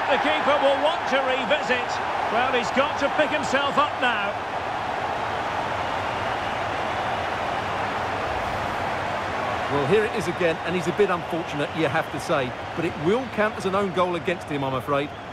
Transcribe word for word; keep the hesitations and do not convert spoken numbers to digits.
the keeper will want to revisit. Well, he's got to pick himself up now. Well, here it is again, and he's a bit unfortunate, you have to say. But it will count as an own goal against him, I'm afraid.